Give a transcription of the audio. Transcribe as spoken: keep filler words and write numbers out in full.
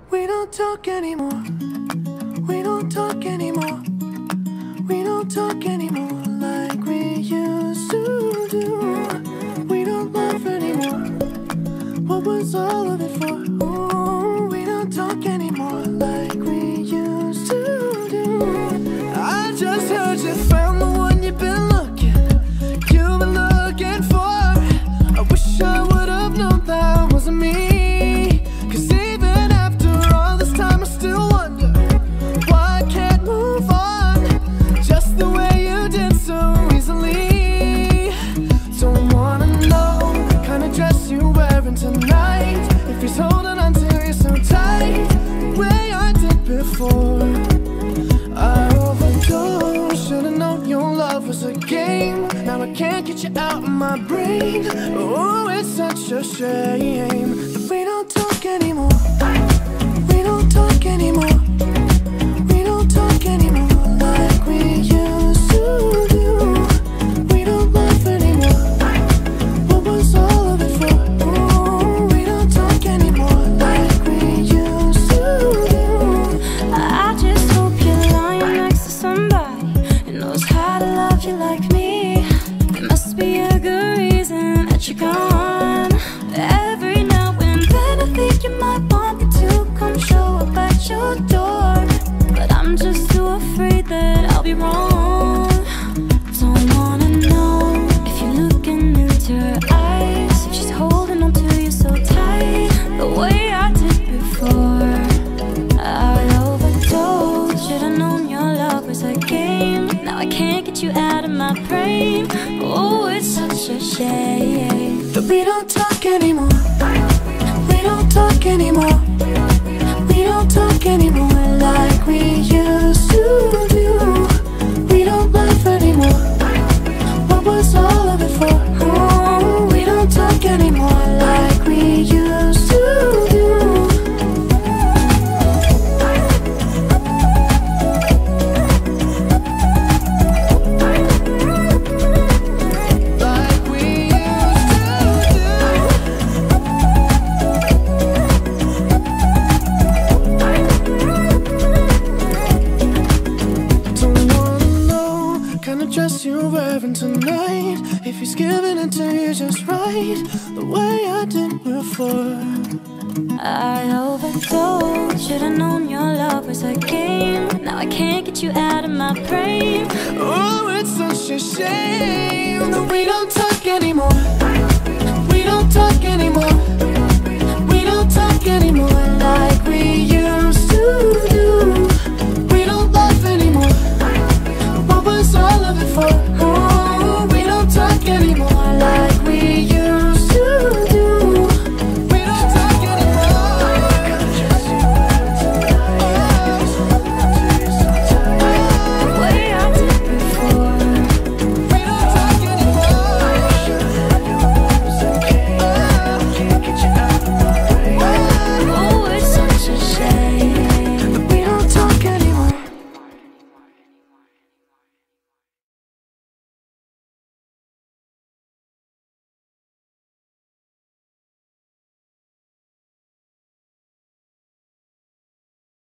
We don't talk anymore. We don't talk anymore. We don't talk anymore like we used to do. We don't laugh anymore. What was all of it for? Ooh, we don't talk anymore like we used to do. I just heard you found the one you've been looking, you've been looking for. I wish I would have known that wasn't me. Cause even after all this time I still wonder why I can't move on just the way you did so easily. Don't wanna know the kind of dress you're wearing tonight, if he's holding on to you so tight the way I did before. I overdosed, should've known your love was a game. Now I can't get you out of my brain. Oh, it's such a shame that we don't talk anymore. We don't talk anymore. We don't talk anymore like we used to do. We don't laugh anymore. What was all of it for? Ooh, we don't talk anymore like we used to do. I just hope you're lying next to somebody who knows how to love you like me. There must be a good reason that you're gone. Every now and then I think you might want me to come show up at your door, but I'm just too afraid that I'll be wrong. Don't wanna know if you're looking into her eyes, if she's holding on to you so tight the way I did before. I overdosed, should've known your love was a game. Now I can't get you out of my brain. Oh, it's such a shame that we don't talk anymore. We don't talk anymore. We don't talk anymore like we used to do. We don't laugh anymore. What was all of it for? Oh, we don't talk anymore like we used to do. Dress you're wearing tonight, if he's giving it to you just right the way I did before. I overdosed, should've known your love was a game. Now I can't get you out of my brain. Oh, it's such a shame that we don't talk anymore. We don't talk